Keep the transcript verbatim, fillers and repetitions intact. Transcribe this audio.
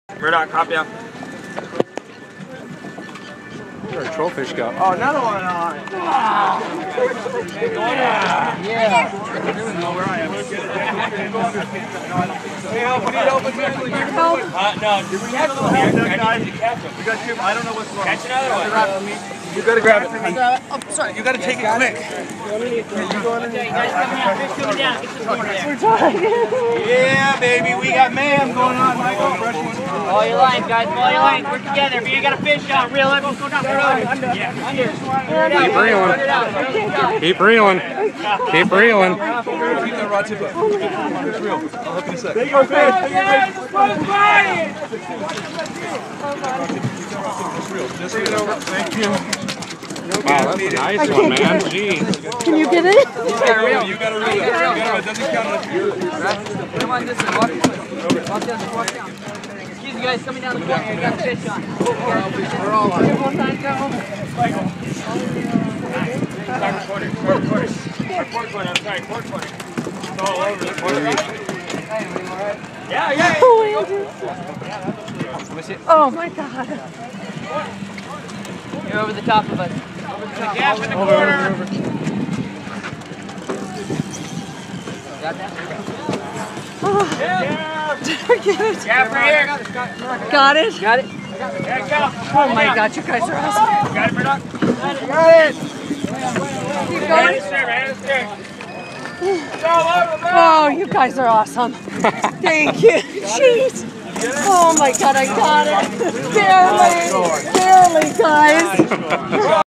Murdoch, copy up. Where'd our trollfish go? Oh, another one on. Wow. Yeah. Yeah. Hey, help, we need help. Help. Uh, no, did we catch them here? I need to catch them. We got two. I don't know what's wrong. Catch another one. You gotta grab it. Uh, oh, sorry. You gotta take it quick. Yeah, baby, we got mayhem going on. Michael, all your lines, guys. All your lines. Work together. If you got a fish out, reel it. Go down. Under. Yeah. Under. Keep reeling. Keep reeling. Keep reeling. keep that rod tip up. It's real. I'll help you in a sec. There you go, Just get it over. Thank you. Wow, that's a nice one, man. Jeez. Can you get it? You gotta reel. You gotta reel. It doesn't count. Come on, this way. Walk this way. Walk down. Walk down. Excuse me, guys. Coming down the corner. You got a fish on. We're all on. Michael. Start recording. Start recording. Start recording. I'm sorry. Port recording. It's all over the corner. Yeah, yeah. Oh my God. You're over the top of us. Over the top. Gap in the corner. Got that? Oh. Yeah. Did I get it? Gap right here. Got it? Got it? Yeah, go. Oh my God, you guys are awesome. Got it, Murdoch? Got it. Keep Hand going. it straight, hand it straight. Go over, Oh, you guys are awesome. Thank you. Jeez. Oh my God, I got it. Barely. Barely, guys.